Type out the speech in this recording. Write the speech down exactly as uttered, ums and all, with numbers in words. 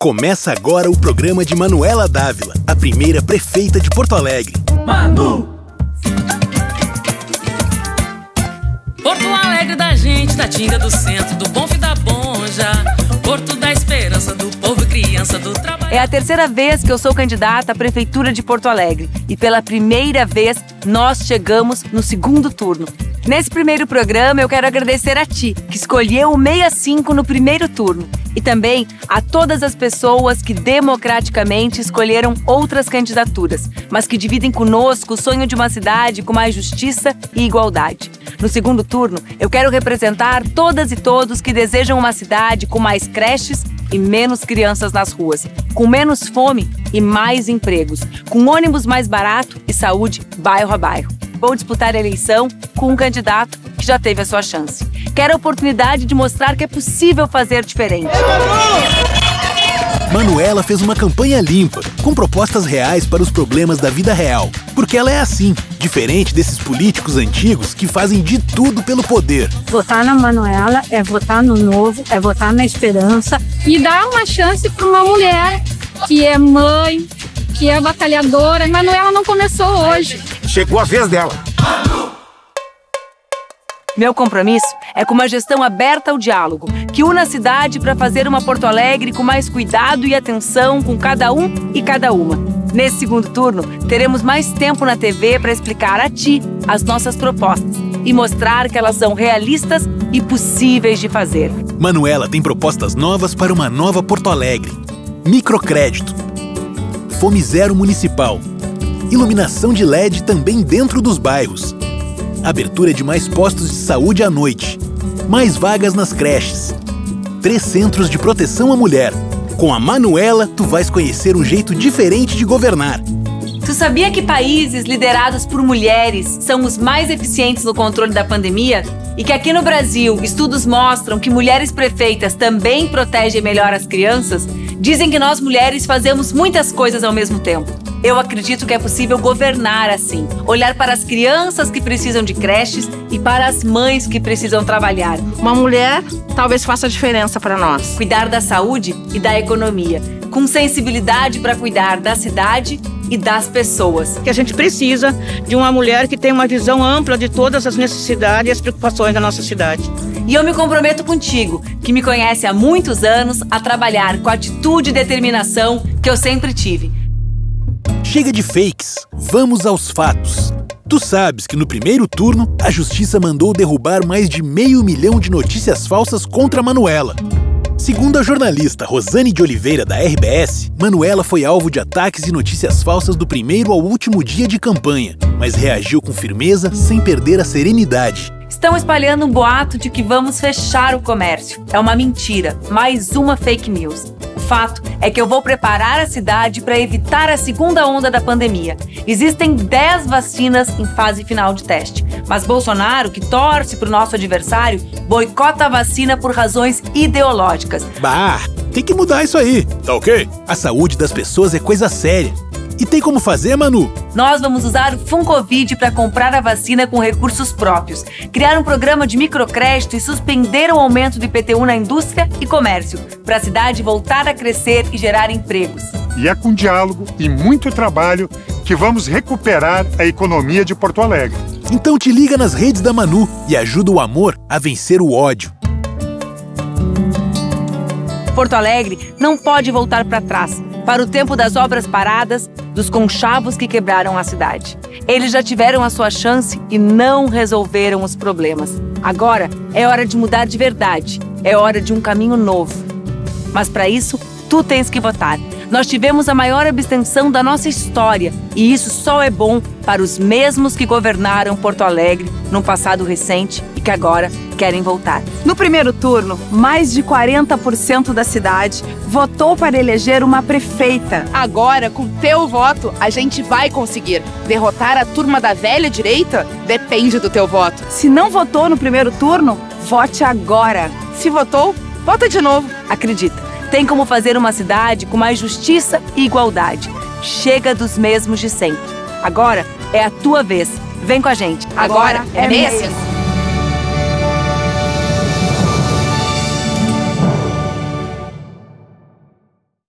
Começa agora o programa de Manuela Dávila, a primeira prefeita de Porto Alegre. Manu! Porto Alegre da gente, da Tinga do Centro, do Bom Fim da Bonja, Porto da Esperança, do povo e criança, do trabalho. É a terceira vez que eu sou candidata à Prefeitura de Porto Alegre e pela primeira vez nós chegamos no segundo turno. Nesse primeiro programa eu quero agradecer a ti, que escolheu o sessenta e cinco no primeiro turno, e também a todas as pessoas que democraticamente escolheram outras candidaturas, mas que dividem conosco o sonho de uma cidade com mais justiça e igualdade. No segundo turno, eu quero representar todas e todos que desejam uma cidade com mais creches e menos crianças nas ruas, com menos fome e mais empregos, com ônibus mais barato e saúde bairro a bairro. Vou disputar a eleição com um candidato que já teve a sua chance. Quero a oportunidade de mostrar que é possível fazer diferente. Manuela fez uma campanha limpa, com propostas reais para os problemas da vida real. Porque ela é assim, diferente desses políticos antigos que fazem de tudo pelo poder. Votar na Manuela é votar no novo, é votar na esperança e dar uma chance para uma mulher que é mãe, que é batalhadora. Manuela não começou hoje. Chegou a vez dela. Meu compromisso é com uma gestão aberta ao diálogo, que una a cidade para fazer uma Porto Alegre com mais cuidado e atenção com cada um e cada uma. Nesse segundo turno, teremos mais tempo na T V para explicar a ti as nossas propostas e mostrar que elas são realistas e possíveis de fazer. Manuela tem propostas novas para uma nova Porto Alegre. Microcrédito, Fome Zero Municipal, iluminação de L E D também dentro dos bairros, abertura de mais postos de saúde à noite, mais vagas nas creches, três centros de proteção à mulher. Com a Manuela, tu vais conhecer um jeito diferente de governar. Tu sabia que países liderados por mulheres são os mais eficientes no controle da pandemia? E que aqui no Brasil, estudos mostram que mulheres prefeitas também protegem melhor as crianças? Dizem que nós mulheres fazemos muitas coisas ao mesmo tempo. Eu acredito que é possível governar assim, olhar para as crianças que precisam de creches e para as mães que precisam trabalhar. Uma mulher talvez faça diferença para nós. Cuidar da saúde e da economia, com sensibilidade para cuidar da cidade e das pessoas. Que a gente precisa de uma mulher que tenha uma visão ampla de todas as necessidades e as preocupações da nossa cidade. E eu me comprometo contigo, que me conhece há muitos anos, a trabalhar com a atitude e determinação que eu sempre tive. Chega de fakes, vamos aos fatos. Tu sabes que no primeiro turno, a Justiça mandou derrubar mais de meio milhão de notícias falsas contra Manuela. Segundo a jornalista Rosane de Oliveira, da R B S, Manuela foi alvo de ataques e notícias falsas do primeiro ao último dia de campanha, mas reagiu com firmeza sem perder a serenidade. Estão espalhando um boato de que vamos fechar o comércio. É uma mentira, mais uma fake news. O fato é que eu vou preparar a cidade para evitar a segunda onda da pandemia. Existem dez vacinas em fase final de teste, mas Bolsonaro, que torce para o nosso adversário, boicota a vacina por razões ideológicas. Bah, tem que mudar isso aí, tá ok? A saúde das pessoas é coisa séria. E tem como fazer, Manu? Nós vamos usar o Funcovid para comprar a vacina com recursos próprios, criar um programa de microcrédito e suspender o aumento do I P T U na indústria e comércio, para a cidade voltar a crescer e gerar empregos. E é com diálogo e muito trabalho que vamos recuperar a economia de Porto Alegre. Então te liga nas redes da Manu e ajuda o amor a vencer o ódio. Porto Alegre não pode voltar para trás, para o tempo das obras paradas, dos conchavos que quebraram a cidade. Eles já tiveram a sua chance e não resolveram os problemas. Agora é hora de mudar de verdade, é hora de um caminho novo. Mas para isso, tu tens que votar. Nós tivemos a maior abstenção da nossa história e isso só é bom para os mesmos que governaram Porto Alegre num passado recente e que agora querem voltar. No primeiro turno, mais de quarenta por cento da cidade votou para eleger uma prefeita. Agora, com teu voto, a gente vai conseguir. Derrotar a turma da velha direita depende do teu voto. Se não votou no primeiro turno, vote agora. Se votou, vota de novo. Acredita, tem como fazer uma cidade com mais justiça e igualdade. Chega dos mesmos de sempre. Agora é a tua vez. Vem com a gente. Agora é sessenta e cinco.